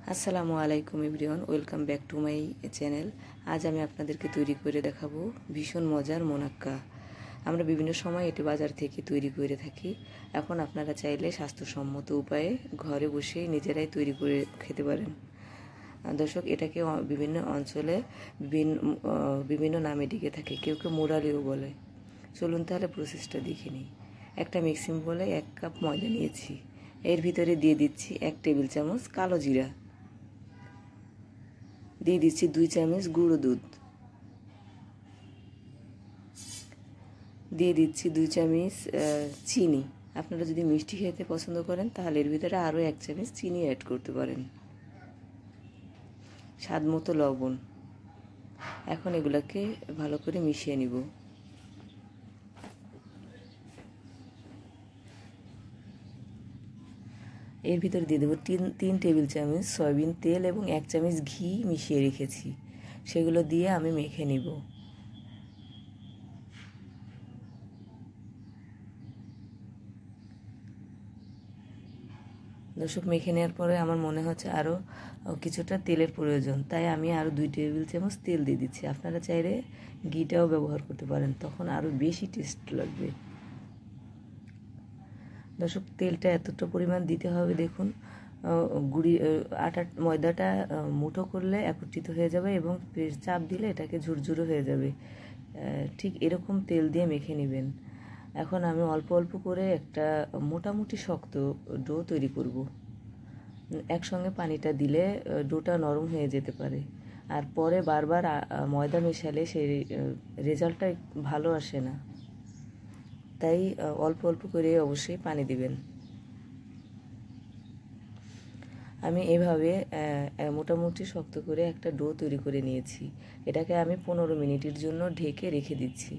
আসসালামু আলাইকুম everyone, welcome back to my channel. আজ আমি আপনাদেরকে তৈরি করে দেখাবো ভীষণ মজার মোনাক্কা। আমরা বিভিন্ন সময় এটি বাজার থেকে তৈরি করে থাকি। এখন আপনারা চাইলে স্বাস্থ্যসম্মত উপায়ে ঘরে বসেই নিজেরাই তৈরি করে খেতে পারেন। দর্শক, এটাকে বিভিন্ন অঞ্চলে বিভিন্ন নামে ডেকে থাকে, কেউ কেউ মুরালিও বলে। চলুন তাহলে প্রসেসটা দেখে নিই। একটা মিক্সিং বলে 1 কাপ ময়দা নিয়েছি। এর ভিতরে দিয়ে দিচ্ছি 1 টেবিল চামচ কালো জিরা, দিয়ে দিচ্ছি 2 চামচ গুঁড়ো দুধ, দিয়ে দিচ্ছি 2 চামচ চিনি। আপনারা যদি মিষ্টি খেতে পছন্দ করেন তাহলে এর ভিতরে আরও 1 চামচ চিনি অ্যাড করতে পারেন। স্বাদ মতো লবণ। এখন এগুলোকে ভালো করে মিশিয়ে নিব। এর ভিতরে দিয়ে দেবো 3 টেবিল চামচ সয়াবিন তেল এবং 1 চামচ ঘি মিশিয়ে রেখেছি। সেগুলো দিয়ে আমি মেখে নিব। দর্শক, মেখে নেওয়ার পরে আমার মনে হচ্ছে আরও কিছুটা তেলের প্রয়োজন, তাই আমি আরও 2 টেবিল চামচ তেল দিয়ে দিচ্ছি। আপনারা চাইলে ঘিটাও ব্যবহার করতে পারেন, তখন আরও বেশি টেস্ট লাগবে। দর্শক, তেলটা এতটা পরিমাণ দিতে হবে। দেখুন, ময়দাটা মুঠো করলে একত্রিত হয়ে যাবে এবং চাপ দিলে এটাকে ঝুরঝুরো হয়ে যাবে। ঠিক এরকম তেল দিয়ে মেখে নেবেন। এখন আমি অল্প অল্প করে একটা মোটামুটি শক্ত ডো তৈরি করব। একসঙ্গে পানিটা দিলে ডোটা নরম হয়ে যেতে পারে, আর পরে বারবার ময়দা মেশালে সেই রেজাল্টটা ভালো আসে না। তাই অল্প অল্প করে অবশ্যই পানি দিবেন। আমি এভাবে মোটামুটি শক্ত করে একটা ডো তৈরি করে নিয়েছি। এটাকে আমি 15 মিনিটের জন্য ঢেকে রেখে দিচ্ছি।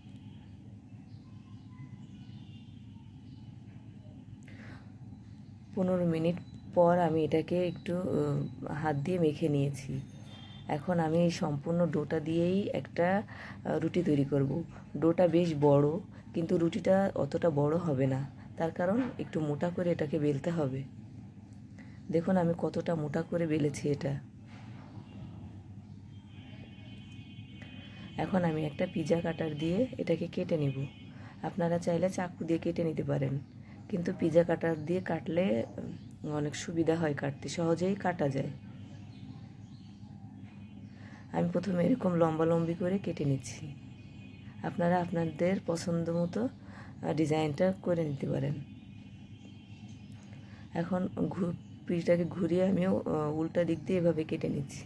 পনেরো মিনিট পর আমি এটাকে একটু হাত দিয়ে মেখে নিয়েছি। এখন আমি এই সম্পূর্ণ ডোটা দিয়েই একটা রুটি তৈরি করব। ডোটা বেশ বড়, কিন্তু রুটিটা অতটা বড় হবে না, তার কারণ একটু মোটা করে এটাকে বেলতে হবে। দেখুন আমি কতটা মোটা করে বেলেছি এটা। এখন আমি একটা পিৎজা কাটার দিয়ে এটাকে কেটে নিব। আপনারা চাইলে চাকু দিয়ে কেটে নিতে পারেন, কিন্তু পিৎজা কাটার দিয়ে কাটলে অনেক সুবিধা হয়, কাটতে সহজেই কাটা যায়। আমি প্রথমে এরকম লম্বালম্বি করে কেটে নিচ্ছি। আপনারা আপনাদের পছন্দ মতো ডিজাইনটা করে নিতে পারেন। এখন পিঠটাকে ঘুরিয়ে আমিও উল্টা দিক দিয়ে এভাবে কেটে নিচ্ছি।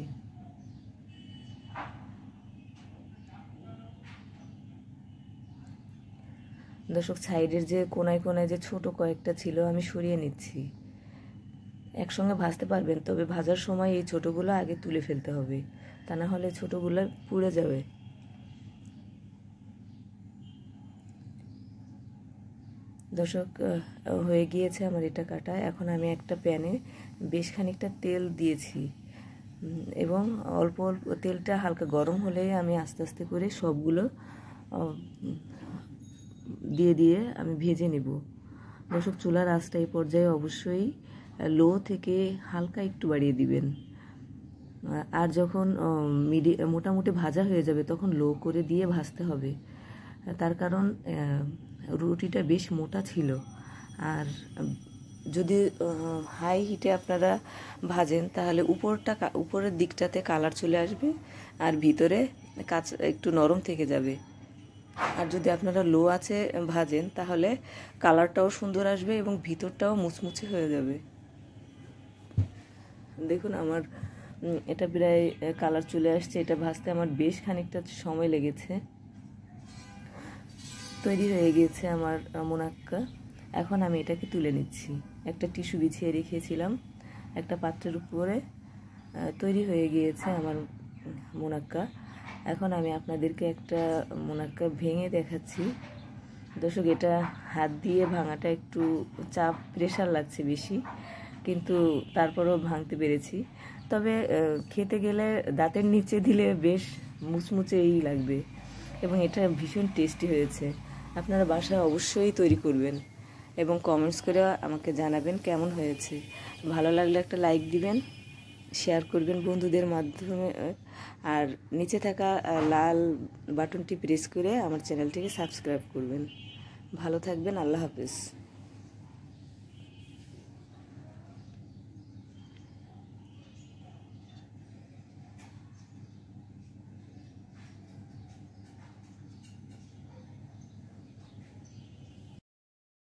দর্শক, সাইডের যে কোনায় কোনায় যে ছোট কয়েকটা ছিল আমি সরিয়ে নিচ্ছি। একসঙ্গে ভাজতে পারবেন, তবে ভাজার সময় এই ছোটোগুলো আগে তুলে ফেলতে হবে, তা না হলে ছোটোগুলো পুড়ে যাবে। দর্শক, হয়ে গিয়েছে আমার এটা কাটা। এখন আমি একটা প্যানে বেশ খানিকটা তেল দিয়েছি এবং অল্প অল্প তেলটা হালকা গরম হলেই আমি আস্তে আস্তে করে সবগুলো দিয়ে আমি ভেজে নেব। দর্শক, চুলার আঁচটা এই পর্যায়ে অবশ্যই লো থেকে হালকা একটু বাড়িয়ে দিবেন। আর যখন মোটামুটি ভাজা হয়ে যাবে তখন লো করে দিয়ে ভাজতে হবে। তার কারণ রুটিটা বেশ মোটা ছিল, আর যদি হাই হিটে আপনারা ভাজেন তাহলে উপরের দিকটাতে কালার চলে আসবে আর ভিতরে কাঁচা একটু নরম থেকে যাবে। আর যদি আপনারা লো আঁচে ভাজেন তাহলে কালারটাও সুন্দর আসবে এবং ভিতরটাও মুচমুচে হয়ে যাবে। দেখুন আমার এটা প্রায় কালার চলে আসছে। এটা ভাজতে আমার বেশ খানিকটা সময় লেগেছে। তৈরি হয়ে গিয়েছে আমার মোনাক্কা। এখন আমি এটাকে তুলে নিচ্ছি। একটা টিস্যু বিছিয়ে রেখেছিলাম একটা পাত্রের উপরে। তৈরি হয়ে গিয়েছে আমার মোনাক্কা। এখন আমি আপনাদেরকে একটা মোনাক্কা ভেঙে দেখাচ্ছি। দর্শক, এটা হাত দিয়ে ভাঙাটা একটু প্রেশার লাগছে বেশি, কিন্তু তারপরেও ভাঙতে পেরেছি। তবে খেতে গেলে দাঁতের নিচে দিলে বেশ মুচমুচেই লাগবে এবং এটা ভীষণ টেস্টি হয়েছে। আপনারা বাসায় অবশ্যই তৈরি করবেন এবং কমেন্টস করে আমাকে জানাবেন কেমন হয়েছে। ভালো লাগলে একটা লাইক দিবেন শেয়ার করবেন বন্ধুদের মাধ্যমে, আর নিচে থাকা লাল বাটনটি প্রেস করে আমার চ্যানেলটিকে সাবস্ক্রাইব করবেন। ভালো থাকবেন, আল্লাহ হাফেজ।